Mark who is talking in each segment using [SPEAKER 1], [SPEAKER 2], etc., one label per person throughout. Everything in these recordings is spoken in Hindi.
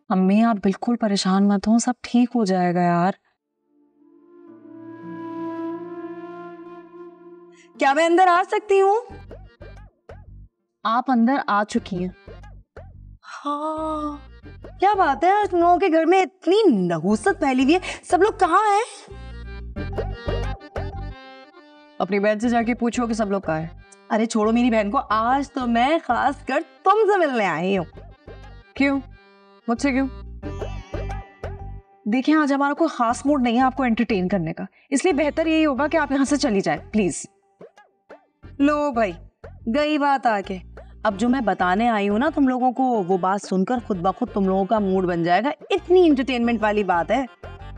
[SPEAKER 1] अम्मी आप बिल्कुल परेशान मत हो, सब ठीक हो जाएगा यार।
[SPEAKER 2] क्या मैं अंदर आ सकती हूँ?
[SPEAKER 1] आप अंदर आ चुकी हैं।
[SPEAKER 2] हाँ, क्या बात है, आज तुम लोगों के घर में इतनी नहुसत फैली हुई है। सब लोग कहाँ हैं?
[SPEAKER 1] अपनी बहन से जाके पूछो कि सब लोग कहाँ हैं।
[SPEAKER 2] अरे छोड़ो मेरी बहन को, आज तो मैं खास कर तुमसे मिलने आई हूँ।
[SPEAKER 1] क्यों? मुझसे क्यों? देखिए आज हमारा कोई खास मूड नहीं है आपको एंटरटेन करने का, इसलिए बेहतर यही होगा कि आप यहाँ से चली जाए प्लीज।
[SPEAKER 2] लो भाई, गई बात आके। अब जो मैं बताने आई हूँ ना तुम लोगों को, वो बात सुनकर खुद ब खुद तुम लोगों का मूड बन जाएगा। इतनी एंटरटेनमेंट वाली बात है।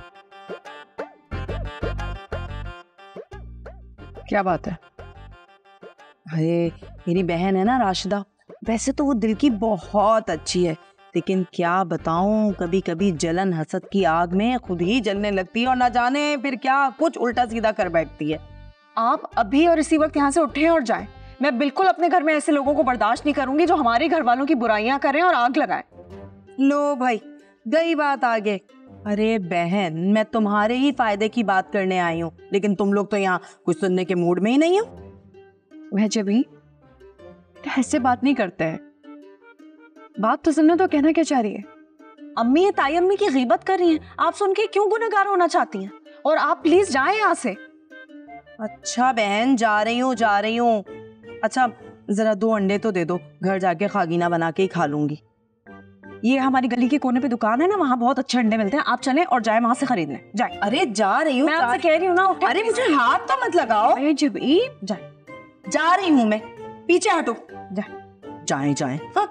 [SPEAKER 1] क्या बात है?
[SPEAKER 2] अरे मेरी बहन है ना राशिदा, वैसे तो वो दिल की बहुत अच्छी है, लेकिन क्या बताऊं, कभी कभी जलन हसद की आग में खुद ही जलने लगती है और ना जाने फिर क्या कुछ उल्टा सीधा कर बैठती है।
[SPEAKER 1] आप अभी और इसी वक्त यहाँ से उठें और जाएं। मैं बिल्कुल अपने घर में ऐसे लोगों को बर्दाश्त नहीं करूंगी जो हमारे घर वालों की बुराइयां करें और आग लगाएं।
[SPEAKER 2] लो भाई, गई बात आगे। अरे बहन, मैं तुम्हारे ही फायदे की बात करने आई हूँ, लेकिन तुम लोग तो यहाँ कुछ सुनने के मूड में ही नहीं हो।
[SPEAKER 1] वह जब भी ऐसे बात नहीं करते हैं, बात तो सुनने, तो कहना क्या चाह रही है? अम्मी ताई अम्मी की गीबत कर रही हैं, आप सुन के क्यों गुनहगार होना चाहती हैं? और आप प्लीज जाएं यहाँ से।
[SPEAKER 2] अच्छा बहन, जा रही हूँ जा रही हूँ। अच्छा जरा 2 अंडे तो दे दो, घर जाके खागीना बना के ही खा लूंगी।
[SPEAKER 1] ये हमारी गली के कोने पे दुकान है ना, वहाँ बहुत अच्छे अंडे मिलते हैं, आप चलें और जाएं वहां से खरीदने। जाएं।
[SPEAKER 2] अरे जा रही हूँ,
[SPEAKER 1] मैं आपसे कह रही हूँ ना।
[SPEAKER 2] अरे मुझे हाथ तो मत लगाओ।
[SPEAKER 1] जब जाए,
[SPEAKER 2] जा रही हूँ मैं, पीछे हटो।
[SPEAKER 1] जाए
[SPEAKER 2] जाए। हाँ।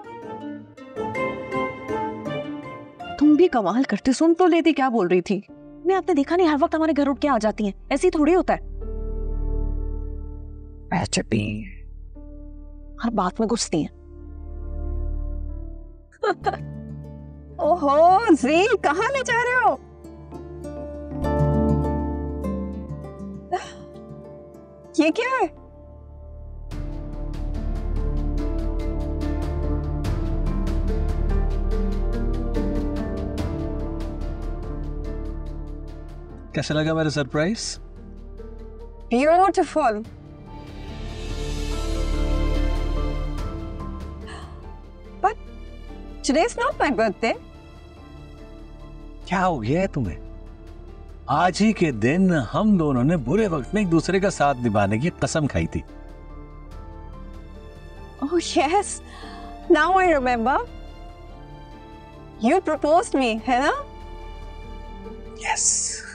[SPEAKER 1] तुम भी कमाल करते, सुन तो लेती क्या बोल रही थी। नहीं आपने देखा नहीं, हर वक्त हमारे घर उठ के आ जाती हैं, ऐसे ही थोड़ी होता है। हर बात में घुसती हैं।
[SPEAKER 2] ओहो जी, कहाँ ले जा रहे हो? ये क्या है?
[SPEAKER 3] कैसा लगा मेरा surprise?
[SPEAKER 2] Beautiful. But today's not my birthday.
[SPEAKER 3] क्या हो गया है तुम्हें? आज ही के दिन हम दोनों ने बुरे वक्त में एक दूसरे का साथ निभाने की कसम खाई थी।
[SPEAKER 2] Oh yes, now I remember. You proposed me, है ना?
[SPEAKER 3] Yes.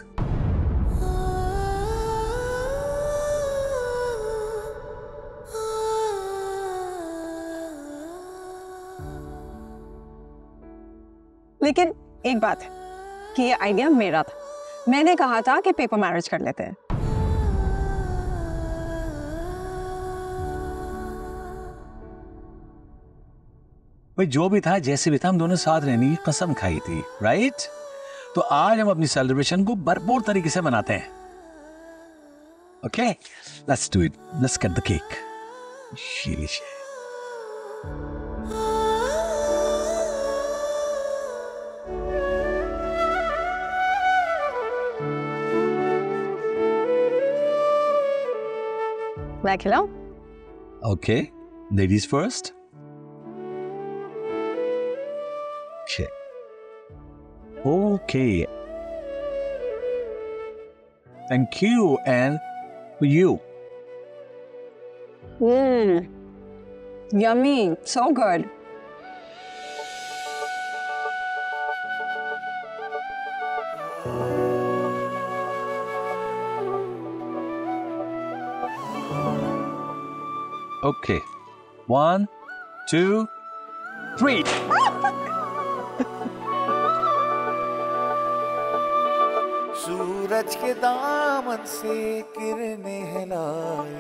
[SPEAKER 2] लेकिन एक बात है कि ये आइडिया मेरा था। मैंने कहा था कि पेपर मैरिज कर लेते हैं।
[SPEAKER 3] भाई जो भी था जैसे भी था, हम दोनों साथ रहने की कसम खाई थी, राइट? तो आज हम अपनी सेलिब्रेशन को भरपूर तरीके से मनाते हैं। Okay, let's do it, let's cut the cake.
[SPEAKER 2] मैं खिलाऊं?
[SPEAKER 3] Okay, ladies first. Okay. Thank you, and for you.
[SPEAKER 2] Yummy, so good.
[SPEAKER 3] Okay. 1, 2, 3.
[SPEAKER 4] सूरज के दामन से किरणें हिलाई।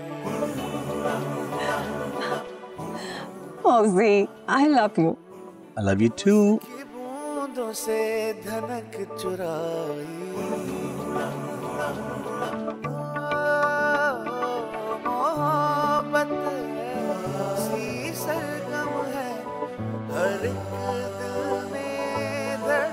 [SPEAKER 2] Ozzy, I love you.
[SPEAKER 3] I love you too.
[SPEAKER 4] की बूंदों से धनक चुराई। मोहब्बत सी सरगम है, हर एक दिल में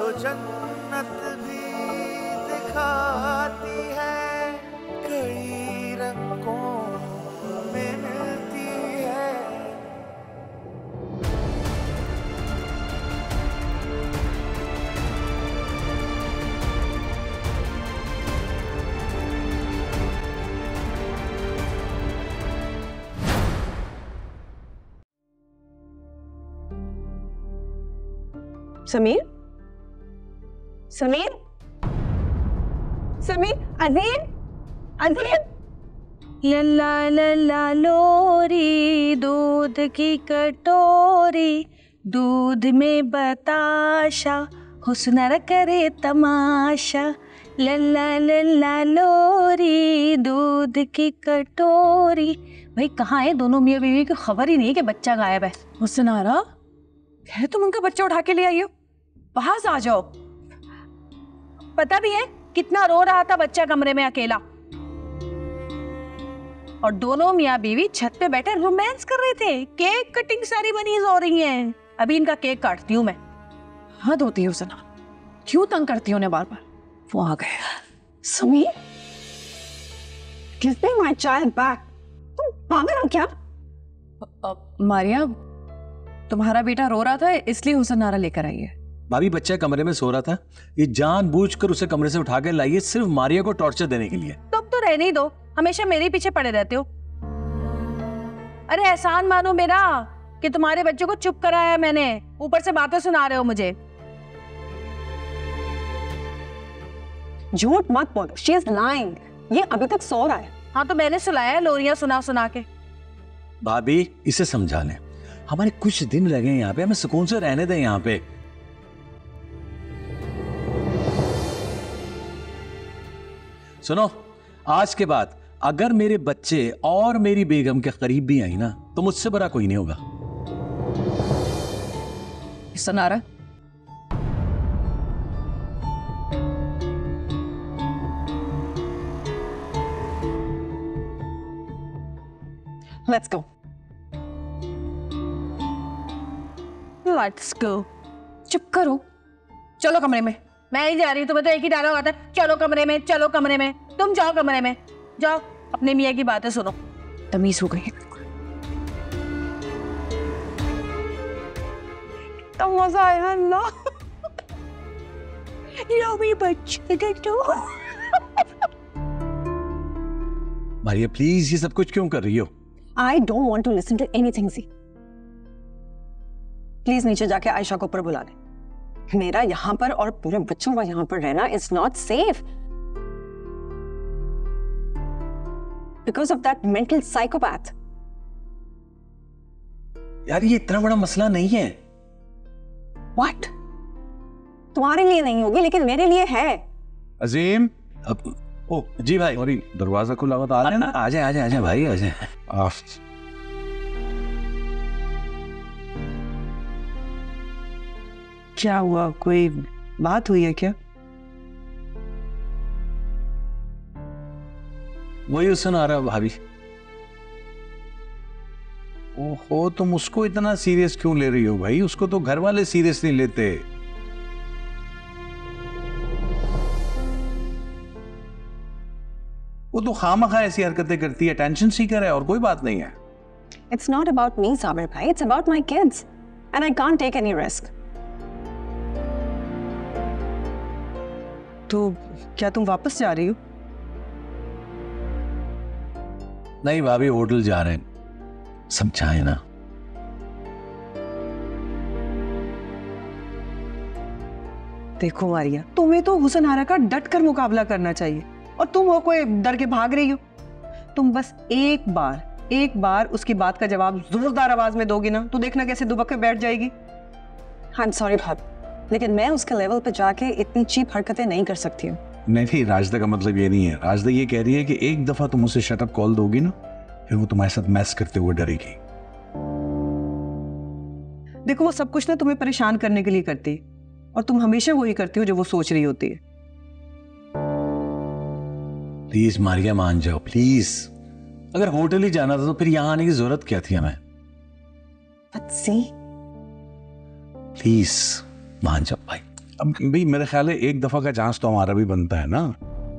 [SPEAKER 4] जन्नत भी दिखाती है, कई रंगों में मिलती है।
[SPEAKER 1] समीर, समीर, समीर, अजीम, अजीम।
[SPEAKER 2] लल्ला लल्ला लोरी, दूध की कटोरी, दूध में बताशा, हुस्न न करे तमाशा। लल्ला लल्ला लोरी, दूध की कटोरी। भाई कहाँ है दोनों मियाँ बीवी की खबर ही नहीं कि बच्चा गायब है।
[SPEAKER 1] हुसनारा, कह तुम उनका बच्चा उठा के ले आई हो, बाहर आ जाओ।
[SPEAKER 2] पता भी है कितना रो रहा था बच्चा कमरे में अकेला, और दोनों मियाँ बीवी छत पे बैठे रोमांस कर रहे थे। केक कटिंग सेरेमनीज हो रही हैं। अभी इनका केक काटती हूँ मैं।
[SPEAKER 1] हद होती है हुसना, क्यों तंग करती हो उन्हें बार बार। वो आ गए। Sameer, give me my child back. तुम पागल हो क्या? मारिया, तुम्हारा बेटा रो रहा था इसलिए हुसनारा लेकर आई है।
[SPEAKER 3] भाभी बच्चा कमरे में सो रहा था, ये जानबूझकर उसे कमरे से उठा के लाइए सिर्फ मारिया को टॉर्चर देने के लिए।
[SPEAKER 2] तुम तो रहने ही दो, हमेशा मेरे पीछे पड़े रहते हो। अरे एहसान मानो मेरा कि तुम्हारे बच्चे को चुप कराया मैंने, ऊपर से बातें सुना रहे हो मुझे।
[SPEAKER 1] झूठ मत बोलो, शी इज लाइंग। ये अभी तक सो रहा है।
[SPEAKER 2] हाँ तो मैंने सुनाया है लोरियां सुना सुना के।
[SPEAKER 3] भाभी इसे समझा लें, हमारे कुछ दिन लगे यहाँ पे, हमें सुकून से रहने दें यहाँ पे। सुनो, आज के बाद अगर मेरे बच्चे और मेरी बेगम के करीब भी आई ना तो मुझसे बड़ा कोई नहीं होगा।
[SPEAKER 1] Husnara, let's go.
[SPEAKER 2] Let's go.
[SPEAKER 1] चुप करो, चलो कमरे में।
[SPEAKER 2] मैं नहीं जा रही, तुम्हें तो एक ही डायलॉग आता है, चलो कमरे में, चलो कमरे में। तुम जाओ कमरे में, जाओ अपने मियाँ की बातें सुनो।
[SPEAKER 1] तमीज हो गई है।
[SPEAKER 2] तो मजा आया ना। लो मेरे बच्चे तो।
[SPEAKER 3] मारिया प्लीज, ये सब कुछ क्यों कर रही हो?
[SPEAKER 1] I don't want to listen to anything, see. Please नीचे जाके आयशा को ऊपर बुला ले। मेरा यहाँ पर और पूरे बच्चों का यहाँ पर रहना is not safe because of that mental psychopath.
[SPEAKER 3] यार ये इतना बड़ा मसला नहीं है।
[SPEAKER 1] What? तुम्हारे लिए नहीं होगी लेकिन मेरे लिए है।
[SPEAKER 5] अजीम,
[SPEAKER 3] अब ओ जी भाई,
[SPEAKER 5] सॉरी दरवाजा खुला हुआ था, आ रहे हैं ना?
[SPEAKER 3] आ जाए आ जाए आ जाए भाई, आ जाए।
[SPEAKER 2] क्या हुआ, कोई बात हुई है क्या?
[SPEAKER 3] वही सुन आ रहा भाभी।
[SPEAKER 5] ओहो, तुम उसको इतना सीरियस क्यों ले रही हो भाई? उसको तो घर वाले सीरियस नहीं लेते। वो तो खामखा ऐसी हरकतें करती है, टेंशन सीकर है और कोई बात नहीं है।
[SPEAKER 1] It's not about me, Sabir भाई, it's about my kids and I can't take any risk.
[SPEAKER 2] तो क्या तुम वापस जा रही हो?
[SPEAKER 3] नहीं भाभी, होटल जा रहे हैं, समझाए ना।
[SPEAKER 2] देखो मारिया, तुम्हें तो हुसनारा का डट कर मुकाबला करना चाहिए और तुम हो कोई डर के भाग रही हो। तुम बस एक बार उसकी बात का जवाब जोरदार आवाज में दोगी ना तो देखना कैसे दुबक के बैठ जाएगी।
[SPEAKER 1] I'm sorry भाभी, लेकिन मैं उसके लेवल पे जाके इतनी चीप हरकतें नहीं कर सकती हूँ।
[SPEAKER 5] नहीं, राजदा का मतलब ये नहीं है। राजदा ये कह रही है कि एक दफा तुम उसे शटअप कॉल दोगी ना, फिर वो तुम्हारे साथ मैस करते हुए डरेगी।
[SPEAKER 2] देखो वो सब कुछ ना तुम्हें परेशान करने के लिए करती है और तुम हमेशा वही करती हो जो वो सोच रही होती है।
[SPEAKER 3] प्लीज मारिया मान जाओ प्लीज। अगर होटल ही जाना था तो फिर यहाँ आने की जरूरत क्या थी हमें?
[SPEAKER 1] But see,
[SPEAKER 3] प्लीज मान जाओ भाई।
[SPEAKER 5] अब भाई मेरे ख्याल है एक दफा का चांस तो हमारा भी बनता है ना।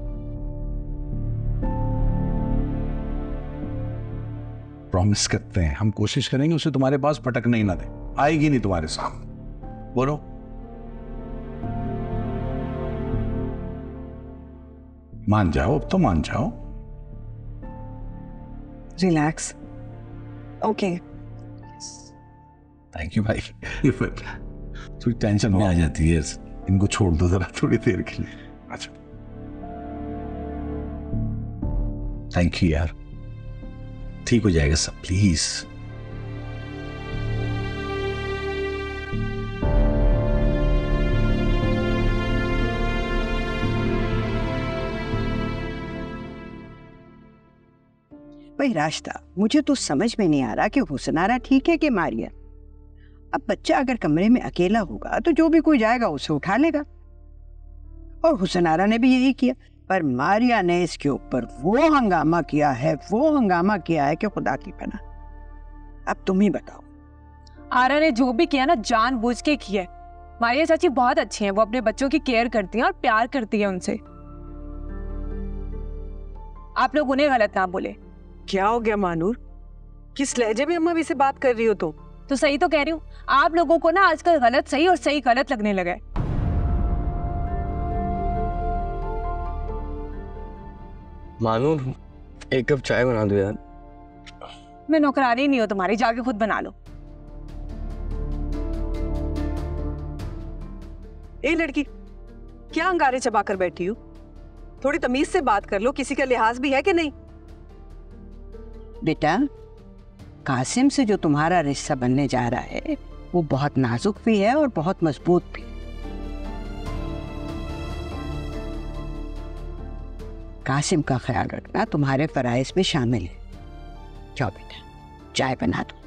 [SPEAKER 5] प्रॉमिस करते हैं, हम कोशिश करेंगे उसे तुम्हारे पास पटकने ही ना दे, आएगी नहीं तुम्हारे सामने। बोलो। मान जाओ, अब तो मान जाओ।
[SPEAKER 1] रिलैक्स। ओके।
[SPEAKER 3] थैंक यू भाई।
[SPEAKER 5] थोड़ी टेंशन
[SPEAKER 3] में आ जाती है।
[SPEAKER 5] इनको छोड़ दो जरा थोड़ी देर के लिए। अच्छा
[SPEAKER 3] थैंक यू यार, ठीक हो जाएगा सब, प्लीज।
[SPEAKER 6] भाई रास्ता, मुझे तो समझ में नहीं आ रहा कि हुसनारा ठीक है कि मारिया। अब बच्चा अगर कमरे में अकेला होगा तो जो भी कोई जाएगा उसे उठा लेगा, और हुसनारा ने भी यही किया। पर मारिया ने इसके ऊपर वो हंगामा किया है कि खुदा की पनाह। अब तुम ही बताओ।
[SPEAKER 1] आरा ने जो भी किया ना जानबूझ के किया। मारिया चाची बहुत अच्छी हैं, वो अपने बच्चों की केयर करती हैं और प्यार करती हैं उनसे। आप लोग उन्हें गलत ना बोले।
[SPEAKER 2] क्या हो गया मानूर, किस लहजे में अम्मा भी से बात कर रही हो तुम?
[SPEAKER 1] तो सही तो कह रही हूँ, आप लोगों को ना आजकल गलत सही और सही गलत लगने लगा है।
[SPEAKER 7] मानूर, एक कप चाय बना दो यार।
[SPEAKER 1] मैं नौकरानी नहीं हूँ तुम्हारी, जाके खुद बना लो।
[SPEAKER 2] ए लड़की, क्या अंगारे चबा कर बैठी हो? थोड़ी तमीज से बात कर लो, किसी का लिहाज भी है कि नहीं?
[SPEAKER 6] बेटा, कासिम से जो तुम्हारा रिश्ता बनने जा रहा है वो बहुत नाजुक भी है और बहुत मजबूत भी। कासिम का ख्याल रखना तुम्हारे फराइज में शामिल है। जाओ बेटा, चाय बना दो।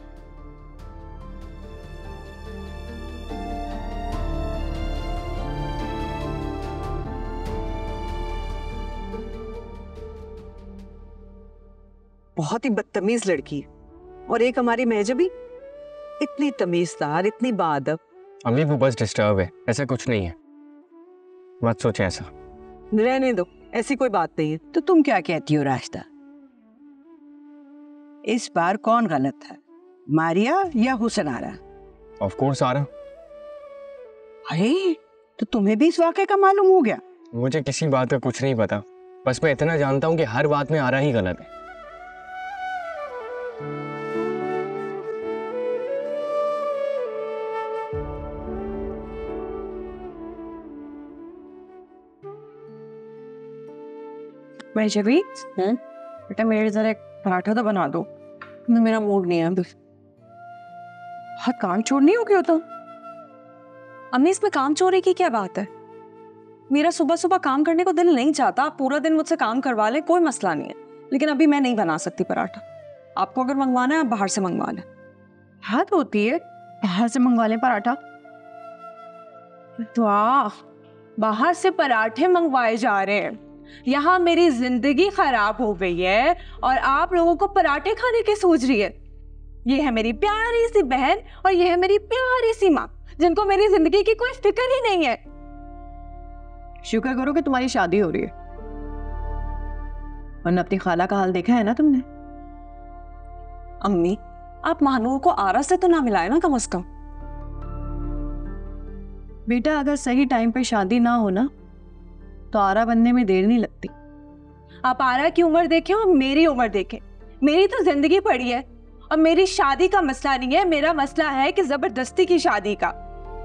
[SPEAKER 2] बहुत ही बदतमीज लड़की, और एक हमारी महजबी इतनी तमीजदार, इतनी बाअदब।
[SPEAKER 7] अम्मी वो बस डिस्टर्ब है, ऐसा कुछ नहीं है, मत सोचे ऐसा।
[SPEAKER 2] रहने दो, ऐसी कोई बात नहीं है।
[SPEAKER 6] तो तुम क्या कहती हो रास्ता, इस बार कौन गलत था, मारिया या हुसनारा?
[SPEAKER 7] ऑफ कोर्स आरा।
[SPEAKER 6] अरे तो तुम्हें भी इस वाक़े का मालूम हो गया?
[SPEAKER 7] मुझे किसी बात का कुछ नहीं पता, बस मैं इतना जानता हूँ कि हर बात में आरा ही गलत है।
[SPEAKER 1] मैं जबी बेटा मेरे जरा एक पराठा तो बना दो, मेरा मूड नहीं है अभी। बहुत काम चोर नहीं हो गया तो? अम्मी इसमें काम चोरी की क्या बात है? मेरा सुबह सुबह काम करने को दिल नहीं चाहता, आप पूरा दिन मुझसे काम करवा ले, कोई मसला नहीं है, लेकिन अभी मैं नहीं बना सकती पराठा। आपको अगर मंगवाना है आप बाहर से मंगवा लें। हाथ होती है, बाहर से मंगवा लें पराठा। वाह, बाहर से पराठे मंगवाए जा रहे हैं। यहाँ मेरी जिंदगी खराब हो गई है और आप लोगों को पराठे खाने की सोच रही है। ये है मेरी प्यारी सी बहन और ये है मेरी प्यारी सी माँ, जिनको मेरी जिंदगी की कोई फिक्र ही नहीं है। शुक्र करो कि तुम्हारी शादी हो रही है, वरना अपनी खाला का हाल देखा है ना तुमने। अम्मी, आप महानूर को आरा से तो ना मिलाए ना कम से कम। बेटा अगर सही टाइम पे शादी ना हो ना तो आरा बनने में देर नहीं लगती। आप आरा की उम्र देखें और मेरी उम्र देखें, मेरी तो जिंदगी पड़ी है और मेरी शादी का मसला नहीं है, मेरा मसला है कि जबरदस्ती की शादी का।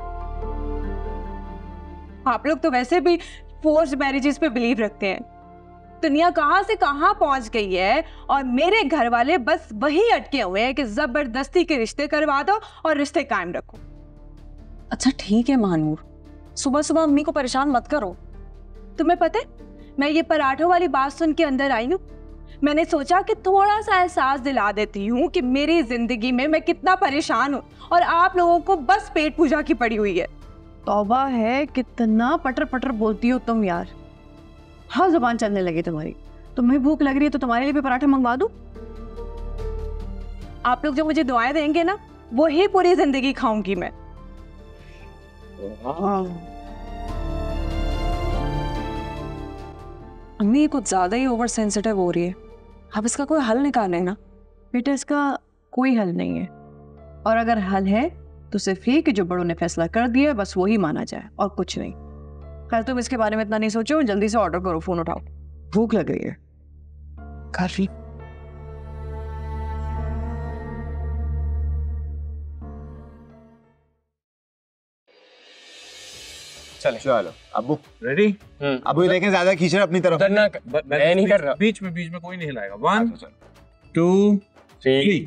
[SPEAKER 1] आप लोग तो वैसे भी फोर्स्ड मैरिजेस पे बिलीव रखते हैं। दुनिया कहां से कहां पहुंच गई है और मेरे घर वाले बस वही अटके हुए हैं कि जबरदस्ती के रिश्ते करवा दो और रिश्ते कायम रखो। अच्छा ठीक है महानूर, सुबह सुबह अम्मी को परेशान मत करो। तुम्हें पता है, मैं ये पराठों वाली बात सुन के अंदर आई हूँ, मैंने सोचा कि थोड़ा सा एहसास दिला देती हूँ कि मेरी जिंदगी में मैं कितना परेशान हूँ और आप लोगों को बस पेट पूजा की पड़ी हुई है। तौबा है, कितना पटर पटर बोलती हो तुम यार। हाँ, जुबान चलने लगी तुम्हारी। तुम्हें भूख लग रही है तो तुम्हारे लिए भी पराठे मंगवा दूं? आप लोग जो मुझे दुआएं देंगे ना, वो ही पूरी जिंदगी खाऊंगी मैं। अम्मी ये कुछ ज्यादा ही ओवर सेंसिटिव हो रही है, आप इसका कोई हल निकालें ना। बेटा इसका कोई हल नहीं है, और अगर हल है तो सिर्फ ये कि जो बड़ों ने फैसला कर दिया बस वही माना जाए और कुछ नहीं। खैर तुम इसके बारे में इतना नहीं सोचो, जल्दी से ऑर्डर करो, फोन उठाओ, भूख लग रही है।
[SPEAKER 5] काफी
[SPEAKER 8] चलो अबू
[SPEAKER 5] रेडी?
[SPEAKER 8] अबू ये देखें ज्यादा खींच रहे अपनी तरफ।
[SPEAKER 7] उधर ना मैं नहीं कर रहा।
[SPEAKER 5] बीच में कोई नहीं हिलाएगा। 1 2 3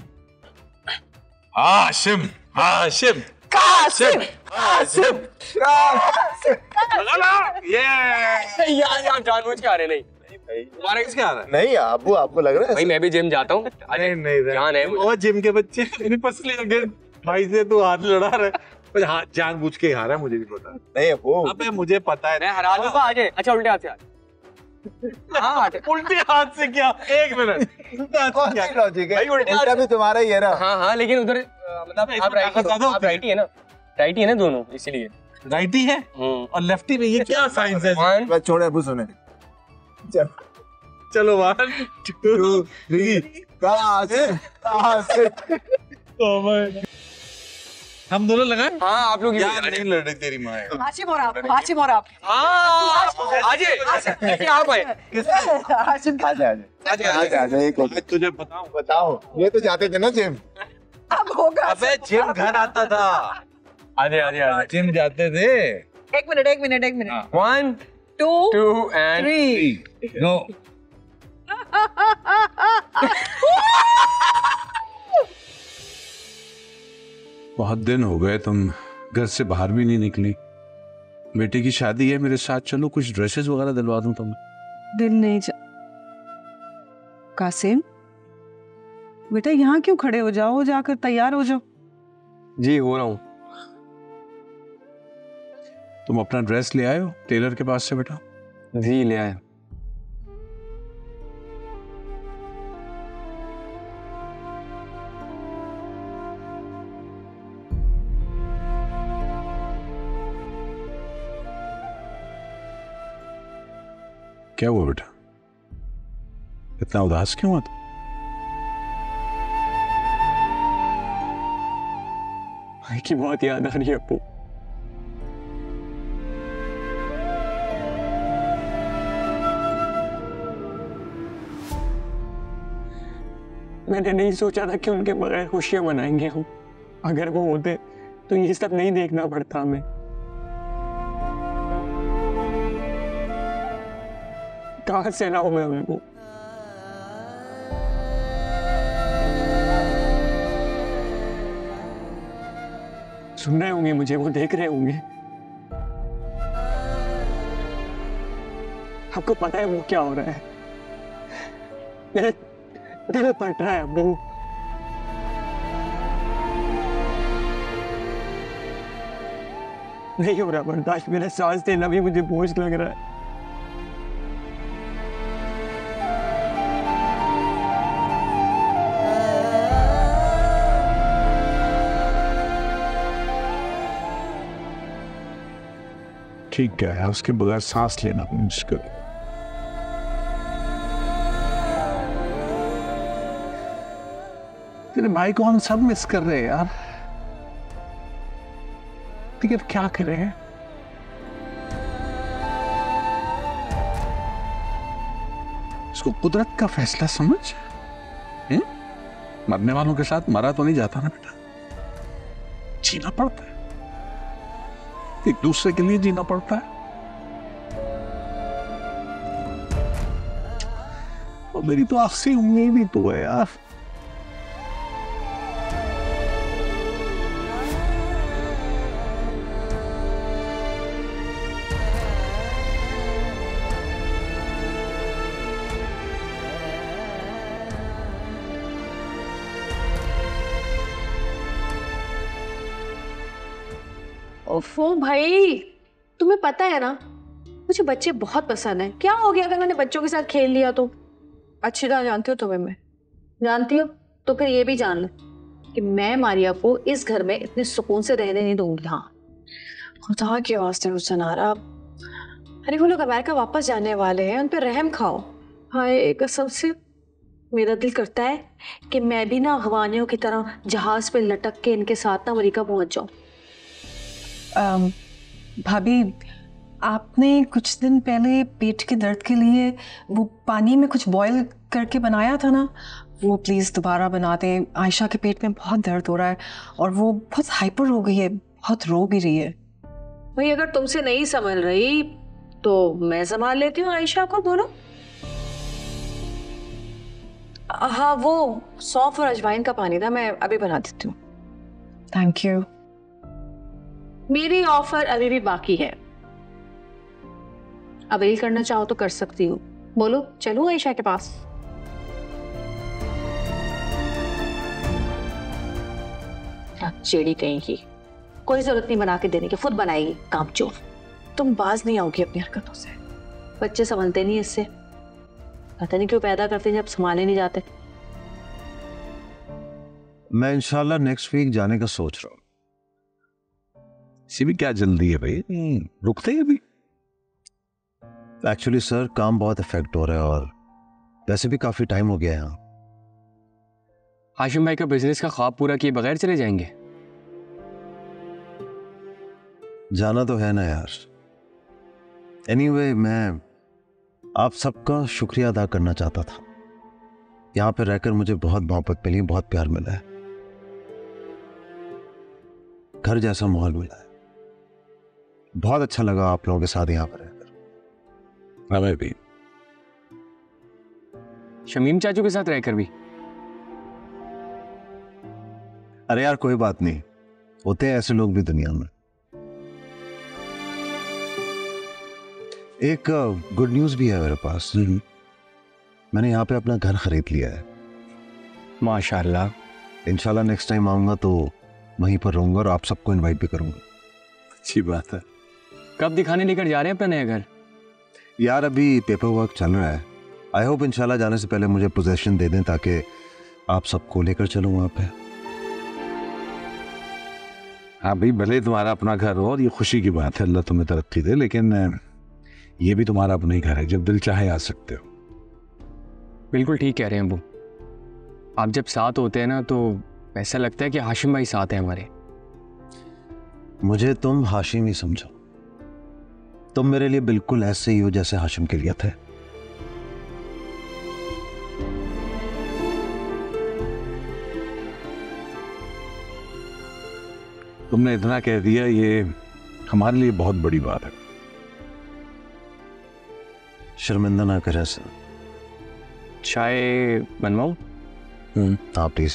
[SPEAKER 5] हाशिम हाशिम कासिम हाशिम ये
[SPEAKER 7] यार जानबूझ के आ रहे नहीं।
[SPEAKER 5] तुम्हारा किसके आ रहा है?
[SPEAKER 8] नहीं अबू आपको लग रहा है
[SPEAKER 7] भाई मैं भी जिम जाता हूँ।
[SPEAKER 5] नहीं
[SPEAKER 7] जान है
[SPEAKER 5] वो जिम के बच्चे मेरी पसली अगेन भाई से तू हाथ लड़ा रहा है, पर हाथ जानबूझ के हारा है, मुझे भी पता है।
[SPEAKER 8] नहीं अबू
[SPEAKER 5] अबे मुझे पता है
[SPEAKER 7] मैं हरा दूंगा। आ जाए। अच्छा उल्टे हाथ से हाँ
[SPEAKER 5] उल्टे हाथ से क्या? 1 मिनट
[SPEAKER 8] कौन सी लॉजिक है?
[SPEAKER 7] भाई उल्टे
[SPEAKER 8] उल्टा भी तुम्हारा ही है ना।
[SPEAKER 7] हाँ लेकिन उधर मतलब आप राइट ही है ना, राइट ही है ना दोनों, इसीलिए
[SPEAKER 5] राइट ही है और लेफ्टी में ये क्या साइंस है?
[SPEAKER 8] बस छोड़े अबू सुने।
[SPEAKER 5] चलो 1 2 3 हम दोनों लगाए।
[SPEAKER 7] हाँ आप लोग
[SPEAKER 5] यार नहीं लड़ रही तेरी माँ है।
[SPEAKER 1] हाशिम और आप, हाशिम और आप।
[SPEAKER 7] हाँ आजे आप आए।
[SPEAKER 8] आजा एक
[SPEAKER 5] तुझे
[SPEAKER 8] बताओ ये तो जाते थे ना जिम।
[SPEAKER 1] अब होगा।
[SPEAKER 5] अबे जिम घर आता था।
[SPEAKER 7] आजे
[SPEAKER 5] जिम जाते थे।
[SPEAKER 1] एक मिनट
[SPEAKER 7] 1 2 and
[SPEAKER 1] 3
[SPEAKER 5] नो बहुत दिन हो गए तुम घर से बाहर भी नहीं निकली। बेटे की शादी है, मेरे साथ चलो, कुछ ड्रेसेस वगैरह दिलवा दूं तुम्हें।
[SPEAKER 1] दिल नहीं कासिम बेटा यहाँ क्यों खड़े हो जाओ, जाकर तैयार हो जाओ।
[SPEAKER 7] जी हो रहा हूँ।
[SPEAKER 5] तुम अपना ड्रेस ले आए हो टेलर के पास से बेटा?
[SPEAKER 7] जी ले आया।
[SPEAKER 5] क्या हुआ बेटा, इतना उदास क्यों हुआ तुम?
[SPEAKER 7] भाई की बहुत याद आ रही है अप्पू। मैंने नहीं सोचा था कि उनके बगैर खुशियां मनाएंगे हम। अगर वो होते तो ये सब नहीं देखना पड़ता हमें। कहाँ से लाऊं मैं उनको? सुन रहे होंगे मुझे, वो देख रहे होंगे। आपको पता है वो क्या हो रहा है? मेरा दिल फट रहा है अब्बू। नहीं हो रहा बर्दाश्त, मेरा सांस लेना भी मुझे बोझ लग रहा है।
[SPEAKER 5] ठीक है, उसके बगैर सांस लेना मुश्किल। तेरे भाई को हम सब मिस कर रहे हैं यार, लेकिन क्या करें? इसको कुदरत का फैसला समझ। मरने वालों के साथ मरा तो नहीं जाता ना बेटा, जीना पड़ता है, एक दूसरे के लिए जीना पड़ता है। और मेरी तो आपसे उम्मीद ही तो है यार।
[SPEAKER 1] ओफो भाई, तुम्हें पता है ना मुझे बच्चे बहुत पसंद है। क्या हो गया अगर मैंने बच्चों के साथ खेल लिया तो? अच्छी तरह जानती हो तुम्हें मैं। जानती हो तो फिर ये भी जान लो कि मैं मारिया को इस घर में इतने सुकून से रहने नहीं दूंगी। हाँ खुदा के वास्ते हुसैनारा, अरे वो लोग अमेरिका वापस जाने वाले हैं, उन पे रहम खाओ। हाय कसम से मेरा दिल करता है कि मैं भी ना अफगानियों की तरह जहाज पे लटक के इनके साथ ना अमेरिका पहुंच जाऊं। भाभी, आपने कुछ दिन पहले पेट के दर्द के लिए वो पानी में कुछ बॉईल करके बनाया था ना, वो प्लीज़ दोबारा बना दें। आयशा के पेट में बहुत दर्द हो रहा है और वो बहुत हाइपर हो गई है, बहुत रो भी रही है। भाई अगर तुमसे नहीं संभल रही तो मैं संभाल लेती हूँ आयशा को, बोलो। हाँ, वो सौंफ और अजवाइन का पानी था, मैं अभी बना देती हूँ। Thank you. मेरी ऑफर अभी भी बाकी है, अवेल करना चाहो तो कर सकती हूँ। बोलो, चलूं आयशा के पास? चेड़ी कहीं की, कोई जरूरत नहीं बना के देने की, खुद बनाएगी कामचोर। तुम बाज नहीं आओगी अपनी हरकतों से। बच्चे संभलते नहीं इससे, पता नहीं क्यों पैदा करते हैं जब संभाले नहीं जाते।
[SPEAKER 9] मैं इंशाल्लाह नेक्स्ट वीक जाने का सोच रहा हूँ।
[SPEAKER 5] इसी भी क्या जल्दी है भाई, रुकते ही अभी।
[SPEAKER 9] एक्चुअली सर काम बहुत इफेक्ट हो रहा है और वैसे भी काफी टाइम हो गया यहाँ।
[SPEAKER 7] हाशिम भाई का बिजनेस का ख्वाब पूरा किए बगैर चले जाएंगे?
[SPEAKER 9] जाना तो है ना यार। एनीवे, मैं आप सबका शुक्रिया अदा करना चाहता था। यहाँ पे रहकर मुझे बहुत मोहब्बत मिली, बहुत प्यार मिला है, घर जैसा माहौल मिला है। बहुत अच्छा लगा आप लोगों के साथ यहाँ पर रहकर।
[SPEAKER 5] हमें भी।
[SPEAKER 7] शमीम चाचू के साथ रहकर भी?
[SPEAKER 9] अरे यार कोई बात नहीं, होते हैं ऐसे लोग भी दुनिया में। एक गुड न्यूज़ भी है मेरे पास। मैंने यहाँ पे अपना घर खरीद लिया है।
[SPEAKER 7] माशाल्लाह।
[SPEAKER 9] इंशाल्लाह नेक्स्ट टाइम आऊंगा तो वहीं पर रहूंगा और आप सबको इनवाइट भी करूंगा।
[SPEAKER 5] अच्छी बात है।
[SPEAKER 7] कब दिखाने लेकर जा रहे हैं अपना नया घर?
[SPEAKER 9] यार अभी पेपर वर्क चल रहा है। आई होप इंशाल्लाह जाने से पहले मुझे पोजेशन दे दें ताकि आप सबको लेकर चलूं वहाँ पे।
[SPEAKER 5] हाँ भाई, भले तुम्हारा अपना घर हो और ये खुशी की बात है, अल्लाह तुम्हें तरक्की दे, लेकिन ये भी तुम्हारा अपना ही घर है, जब दिल चाहे आ सकते हो।
[SPEAKER 7] बिल्कुल ठीक कह रहे हैं अबू। आप जब साथ होते हैं ना तो ऐसा लगता है कि हाशिम भाई साथ हैं हमारे।
[SPEAKER 9] मुझे तुम हाशिम ही समझो। तुम मेरे लिए बिल्कुल ऐसे ही हो जैसे हाशिम के लिए थे।
[SPEAKER 5] तुमने इतना कह दिया, ये हमारे लिए बहुत बड़ी बात है।
[SPEAKER 9] शर्मिंदा ना करें सर।
[SPEAKER 7] चाय बनवाऊं?
[SPEAKER 9] हाँ प्लीज।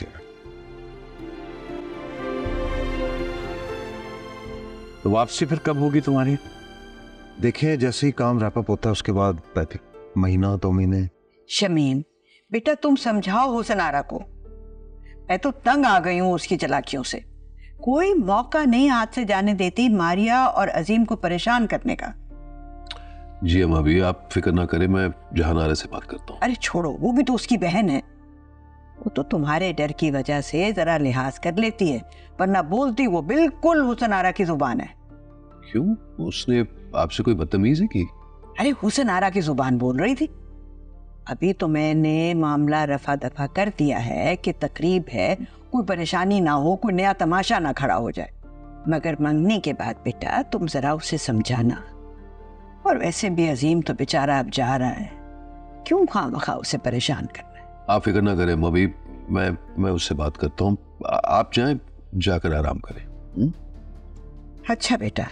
[SPEAKER 5] तो वापसी फिर कब होगी तुम्हारी?
[SPEAKER 9] देखिए जैसे ही काम रैप अप होता है उसके बाद महीना 2 महीने।
[SPEAKER 6] शमीम बेटा तुम समझाओ हुसन आरा को। मैं तो तंग आ गई हूँ उसकी चालाकियों से। कोई मौका नहीं हाथ से जाने देती मारिया और अजीम को परेशान करने का।
[SPEAKER 10] जी अम्मा भी, आप फिक्र ना करें, मैं जहानारा से बात करता हूँ।
[SPEAKER 6] अरे छोड़ो, वो भी तो उसकी बहन है। वो तो तुम्हारे डर की वजह से जरा लिहाज कर लेती है, वरना बोलती वो बिल्कुल हुसन आरा की जुबान है।
[SPEAKER 10] क्यों, उसने आपसे कोई बदतमीजी की?
[SPEAKER 6] अरे हुसन आरा की जुबान बोल रही थी। अभी तो मैंने मामला रफा दफा कर दिया है कि तकरीब है, कोई परेशानी ना हो, कोई नया तमाशा ना खड़ा हो जाए। मगर मंगनी के बाद बेटा तुम जरा उसे समझाना। और वैसे भी अजीम तो बेचारा अब जा रहा है, क्यों खामखा उसे परेशान करना है।
[SPEAKER 10] आप फिक्र ना करें अभी, मैं उससे बात करता हूँ। आप जाएं, जाकर आराम करें।
[SPEAKER 6] अच्छा बेटा।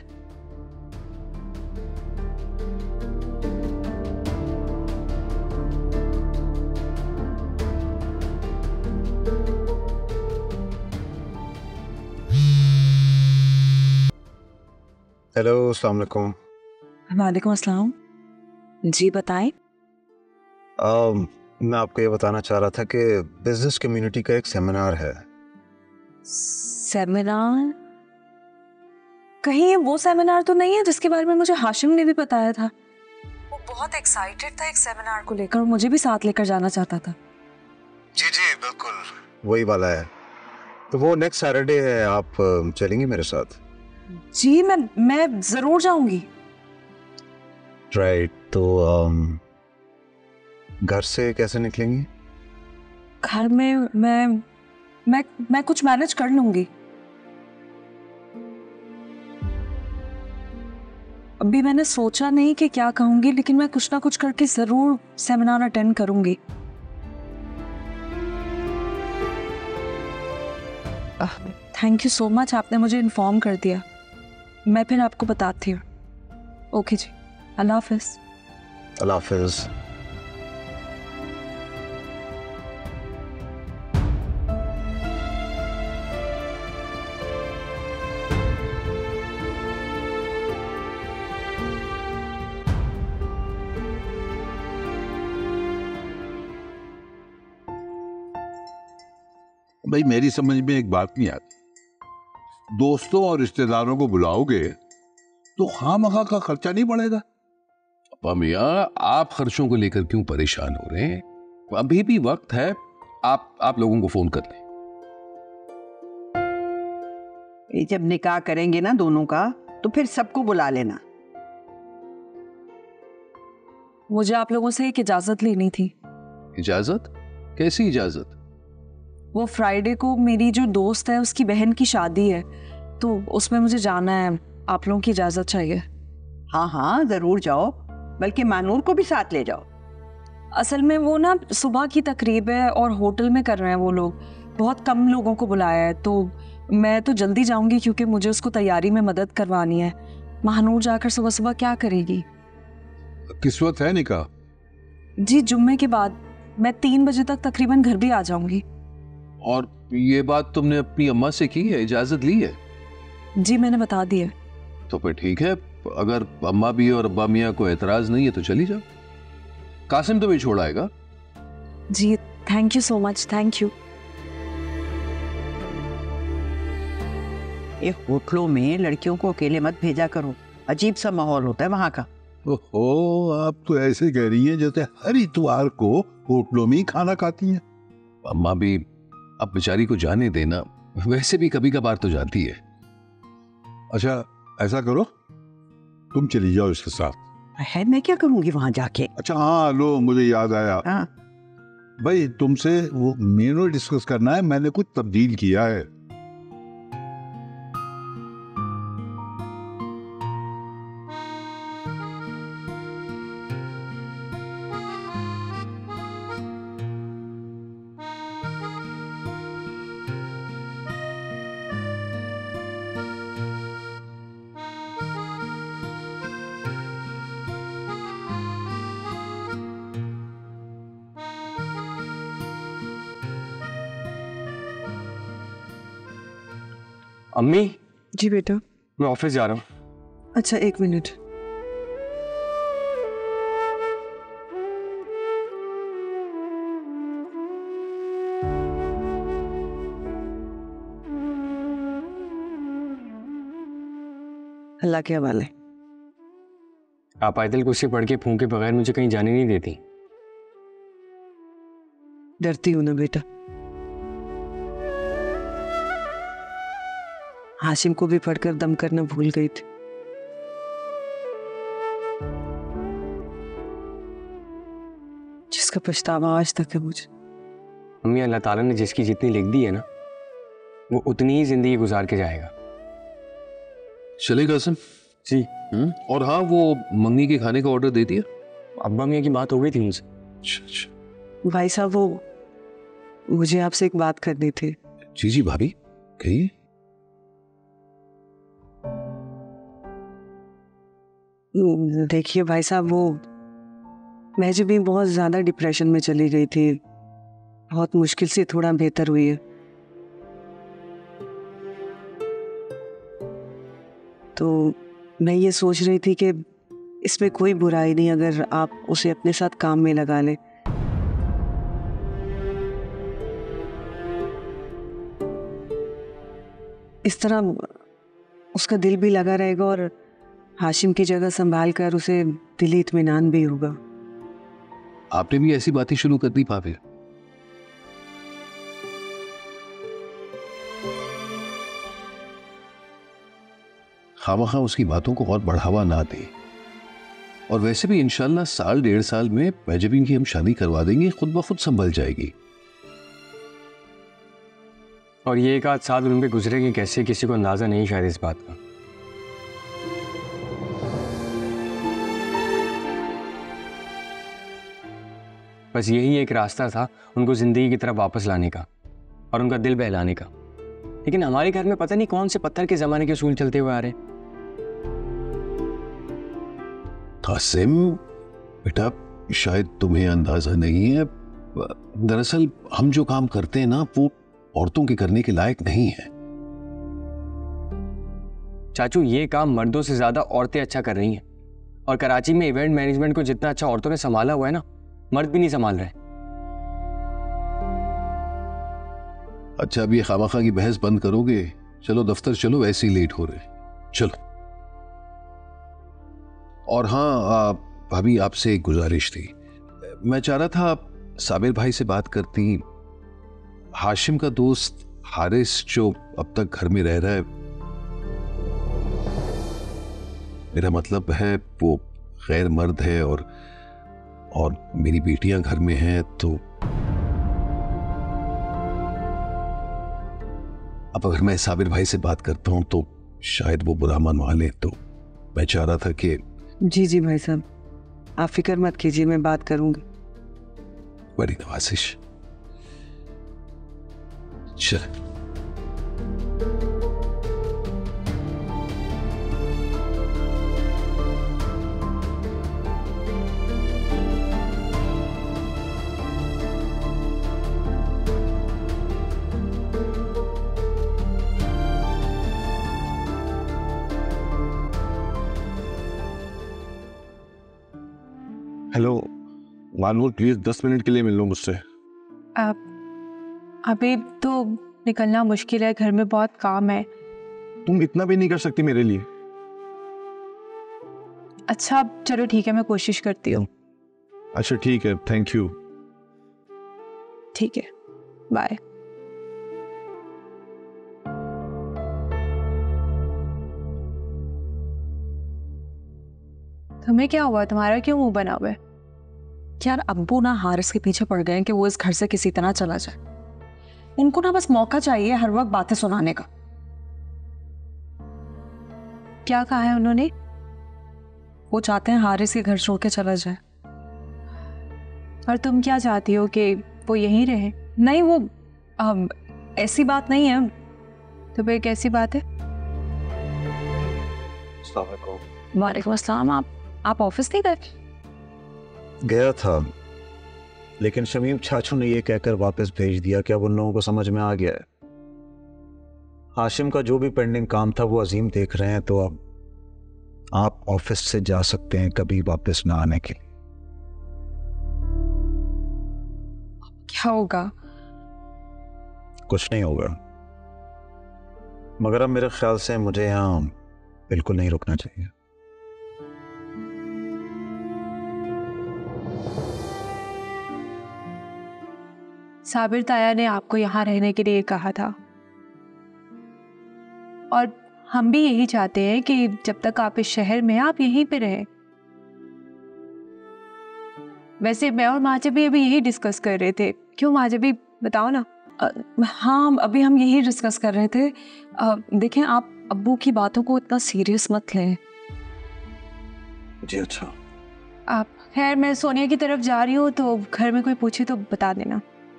[SPEAKER 9] हेलो, अस्सलाम वालेकुम।
[SPEAKER 2] वालेकुम अस्सलाम। जी बताएं।
[SPEAKER 9] मैं आपको ये बताना चाह रहा था कि बिजनेस कम्युनिटी का एक सेमिनार है।
[SPEAKER 2] सेमिनार? कहीं ये वो सेमिनार तो नहीं है जिसके बारे में मुझे हाशिम ने भी बताया था? वो बहुत एक्साइटेड था एक सेमिनार को लेकर और मुझे भी साथ लेकर जाना चाहता था।
[SPEAKER 9] जी जी बिल्कुल वही वाला है। तो वो नेक्स्ट सैटरडे है, आप चलेंगे मेरे साथ?
[SPEAKER 2] जी मैं जरूर जाऊंगी।
[SPEAKER 9] राइट, तो घर से कैसे निकलेंगी?
[SPEAKER 1] घर में मैं कुछ मैनेज कर लूंगी। अभी मैंने सोचा नहीं कि क्या कहूंगी, लेकिन मैं कुछ ना कुछ करके जरूर सेमिनार अटेंड करूंगी। थैंक यू सो मच, आपने मुझे इन्फॉर्म कर दिया। मैं फिर आपको बताती हूँ। ओके जी, अल्लाह हाफिज।
[SPEAKER 9] अल्लाह हाफिज।
[SPEAKER 5] भाई मेरी समझ में एक बात नहीं आती, दोस्तों और रिश्तेदारों को बुलाओगे तो खामखा का खर्चा नहीं बढ़ेगा?
[SPEAKER 10] अब्बा मियां, आप खर्चों को लेकर क्यों परेशान हो रहे हैं? अभी भी वक्त है, आप लोगों को फोन कर लें।
[SPEAKER 6] ये जब निकाह करेंगे ना दोनों का, तो फिर सबको बुला लेना।
[SPEAKER 1] मुझे आप लोगों से एक इजाजत लेनी थी।
[SPEAKER 10] इजाजत? कैसी इजाजत?
[SPEAKER 1] वो फ्राइडे को मेरी जो दोस्त है उसकी बहन की शादी है, तो उसमें मुझे जाना है। आप लोगों की इजाजत चाहिए।
[SPEAKER 6] हाँ हाँ जरूर जाओ, बल्कि मानूर को भी साथ ले जाओ।
[SPEAKER 1] असल में वो ना सुबह की तकरीब है और होटल में कर रहे हैं वो लोग, बहुत कम लोगों को बुलाया है, तो मैं तो जल्दी जाऊंगी क्योंकि मुझे उसको तैयारी में मदद करवानी है। महानूर जाकर सुबह सुबह क्या करेगी?
[SPEAKER 5] किस वक्त है निकाह?
[SPEAKER 1] जी जुम्मे के बाद। मैं 3 बजे तक तकरीबन घर भी आ जाऊंगी।
[SPEAKER 10] और ये बात तुमने अपनी अम्मा से की है, इजाजत ली है?
[SPEAKER 1] जी मैंने बता दिया।
[SPEAKER 10] तो फिर ठीक है, अगर अम्मा भी और अब्बा मियां को एतराज नहीं है तो चली जाओ। कासिम तुम्हें छोड़ आएगा।
[SPEAKER 1] जी thank you so much, thank you.
[SPEAKER 6] ये होटलों में लड़कियों को अकेले मत भेजा करो, अजीब सा माहौल होता है वहां का।
[SPEAKER 5] ओहो, आप तो ऐसे कह रही हैं जैसे हर इतवार को होटलों में ही खाना खाती हैं।
[SPEAKER 10] अम्मा भी अब बेचारी को जाने देना, वैसे भी कभी कभार तो जाती है।
[SPEAKER 5] अच्छा ऐसा करो, तुम चली जाओ इसके साथ।
[SPEAKER 6] है मैं क्या करूंगी वहां जाके?
[SPEAKER 5] अच्छा हाँ, लो मुझे याद आया।
[SPEAKER 6] हाँ
[SPEAKER 5] भाई तुमसे वो मेनू डिस्कस करना है, मैंने कुछ तब्दील किया है।
[SPEAKER 7] अम्मी।
[SPEAKER 1] जी बेटा।
[SPEAKER 7] मैं ऑफिस जा रहा हूँ।
[SPEAKER 1] अच्छा 1 मिनट। अल्लाह के हवाले।
[SPEAKER 7] आप आयतल कुर्सी पढ़ के फूंके बगैर मुझे कहीं जाने नहीं देती।
[SPEAKER 1] डरती हूं ना बेटा। हाशिम को भी पढ़कर दम करना भूल गई थी। जिसका पछतावा आज तक है मुझे।
[SPEAKER 7] अम्मी, अल्लाह ताला ने जिसकी जितनी लिख दी है ना, वो उतनी ही जिंदगी गुजार के जाएगा।
[SPEAKER 10] चले कासिम
[SPEAKER 7] जी।
[SPEAKER 10] और हाँ, वो मंगनी के खाने का ऑर्डर दे दिया?
[SPEAKER 7] अब्बा मियां की बात हो गई थी मुझसे।
[SPEAKER 10] अच्छा।
[SPEAKER 1] भाई साहब, वो मुझे आपसे एक बात करनी थी।
[SPEAKER 10] जी जी भाभी कहिए।
[SPEAKER 1] देखिए भाई साहब, वो मैं जब भी बहुत ज़्यादा डिप्रेशन में चली गई थी, बहुत मुश्किल से थोड़ा बेहतर हुई है, तो मैं ये सोच रही थी कि इसमें कोई बुराई नहीं अगर आप उसे अपने साथ काम में लगा लें। इस तरह उसका दिल भी लगा रहेगा और हाशिम की जगह संभाल कर उसे दिली इत्मीनान भी होगा।
[SPEAKER 10] आपने भी ऐसी बातें शुरू कर दी भाभी? खामखा उसकी बातों को और बढ़ावा ना दे। और वैसे भी इंशाल्लाह साल 1.5 साल में महजबीन की हम शादी करवा देंगे, खुद ब खुद संभल जाएगी।
[SPEAKER 7] और ये 1 आध साल उन पे गुजरेगी कैसे, किसी को अंदाजा नहीं शायद इस बात का। बस यही एक रास्ता था उनको जिंदगी की तरफ वापस लाने का और उनका दिल बहलाने का। लेकिन हमारे घर में पता नहीं कौन से पत्थर के जमाने के उसूल चलते हुए आ रहे।
[SPEAKER 10] कासिम बेटा, शायद तुम्हें अंदाजा नहीं है, दरअसल हम जो काम करते हैं ना वो औरतों के करने के लायक नहीं है।
[SPEAKER 7] चाचू, ये काम मर्दों से ज्यादा औरतें अच्छा कर रही हैं। और कराची में इवेंट मैनेजमेंट को जितना अच्छा औरतों ने संभाला हुआ है ना, मर्द भी नहीं संभाल रहे।
[SPEAKER 10] अच्छा, अब ये खामखा की बहस बंद करोगे? चलो दफ्तर चलो, वैसे ही लेट हो रहे। चलो। और हाँ भाभी, आपसे एक गुजारिश थी। मैं चाह रहा था आप साबिर भाई से बात करती। हाशिम का दोस्त हारिस जो अब तक घर में रह रहा है, मेरा मतलब है वो गैर मर्द है और मेरी बेटियां घर में हैं, तो अब अगर मैं साबिर भाई से बात करता हूं तो शायद वो बुरा मनवा ले। तो मैं चाह रहा था कि
[SPEAKER 6] जी भाई साहब, आप फिक्र मत कीजिए, मैं बात करूंगी।
[SPEAKER 10] बड़ी नवाजिश। चल।
[SPEAKER 5] हेलो मानूर, प्लीज 10 मिनट के लिए मिल लो मुझसे।
[SPEAKER 1] अभी तो निकलना मुश्किल है, घर में बहुत काम है।
[SPEAKER 5] तुम इतना भी नहीं कर सकती मेरे लिए?
[SPEAKER 1] अच्छा चलो ठीक है, मैं कोशिश करती हूँ।
[SPEAKER 5] अच्छा ठीक है, थैंक यू।
[SPEAKER 1] ठीक है, बाय। तुम्हें क्या हुआ? तुम्हारा क्यों मुंह बना हुआ है?
[SPEAKER 2] यार अब्बू ना हारिस के पीछे पड़ गए हैं कि वो इस घर से किसी तरह चला जाए। इनको ना बस मौका चाहिए हर वक्त बातें सुनाने का।
[SPEAKER 1] क्या कहा है उन्होंने?
[SPEAKER 2] वो चाहते हैं हारिस के घर छोड़ के चला जाए।
[SPEAKER 1] और तुम क्या चाहती हो कि वो यहीं रहे?
[SPEAKER 2] नहीं, वो ऐसी बात नहीं है।
[SPEAKER 1] तो फिर कैसी बात है?
[SPEAKER 2] वालेकुम अस्सलाम। आप ऑफिस नहीं गए?
[SPEAKER 9] गया था, लेकिन शमीम चाचू ने ये कहकर वापस भेज दिया कि अब उन लोगों को समझ में आ गया है हाशिम का जो भी पेंडिंग काम था वो अजीम देख रहे हैं, तो अब आप ऑफिस से जा सकते हैं कभी वापस ना आने के लिए।
[SPEAKER 1] क्या होगा?
[SPEAKER 9] कुछ नहीं होगा, मगर अब मेरे ख्याल से मुझे यहाँ बिल्कुल नहीं रुकना चाहिए।
[SPEAKER 1] साबिर ताया ने आपको यहाँ रहने के लिए कहा था और हम भी यही चाहते हैं कि जब तक आप इस शहर में आप यहीं पे रहें। वैसे मैं और माजबी अभी यही डिस्कस कर रहे थे। क्यों माजबी, बताओ ना।
[SPEAKER 2] हाँ, अभी हम यही डिस्कस कर रहे थे। देखें, आप अब्बू की बातों को इतना सीरियस मत लें।
[SPEAKER 9] जी अच्छा।
[SPEAKER 1] आप खैर, मैं सोनिया की तरफ जा रही हूँ, तो घर में कोई पूछे तो बता देना।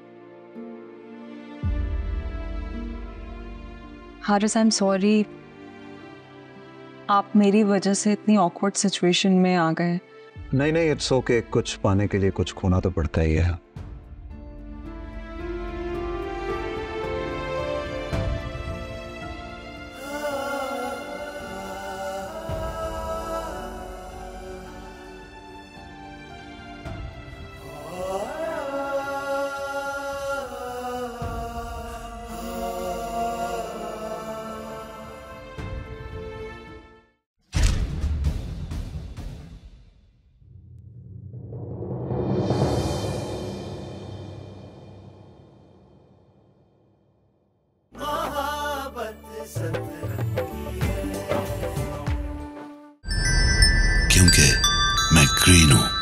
[SPEAKER 2] हारिस, आई एम सॉरी, आप मेरी वजह से इतनी ऑकवर्ड सिचुएशन में आ गए।
[SPEAKER 9] नहीं, इट्स ओके। कुछ पाने के लिए कुछ खोना तो पड़ता ही है।
[SPEAKER 11] क्योंकि मैं ग्रीन हूं।